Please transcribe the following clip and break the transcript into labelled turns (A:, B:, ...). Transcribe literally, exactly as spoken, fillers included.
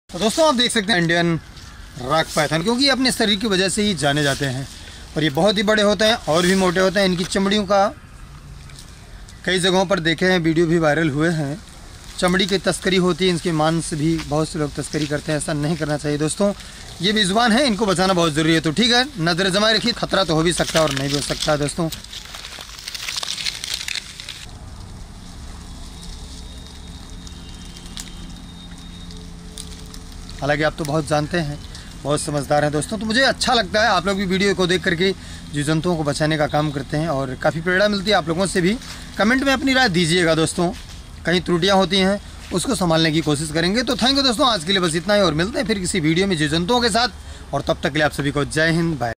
A: तो दोस्तों आप देख सकते हैं इंडियन रॉक पाइथन, क्योंकि ये अपने शरीर की वजह से ही जाने जाते हैं और ये बहुत ही बड़े होते हैं और भी मोटे होते हैं। इनकी चमड़ियों का कई जगहों पर देखे हैं, वीडियो भी वायरल हुए हैं। चमड़ी की तस्करी होती है, इनके मांस भी बहुत से लोग तस्करी करते हैं। ऐसा नहीं करना चाहिए दोस्तों, ये बेजुबान है, इनको बचाना बहुत ज़रूरी है। तो ठीक है, नज़र जमाए रखिए, खतरा तो हो भी सकता है और नहीं भी हो सकता है दोस्तों। हालांकि आप तो बहुत जानते हैं, बहुत समझदार हैं दोस्तों। तो मुझे अच्छा लगता है आप लोग भी वीडियो को देख करके जीव जंतुओं को बचाने का काम करते हैं और काफ़ी प्रेरणा मिलती है आप लोगों से भी। कमेंट में अपनी राय दीजिएगा दोस्तों, कहीं त्रुटियां होती हैं उसको संभालने की कोशिश करेंगे। तो थैंक यू दोस्तों, आज के लिए बस इतना ही और मिलते हैं फिर किसी वीडियो में जीव जंतुओं के साथ। और तब तक के लिए आप सभी को जय हिंद, बाय।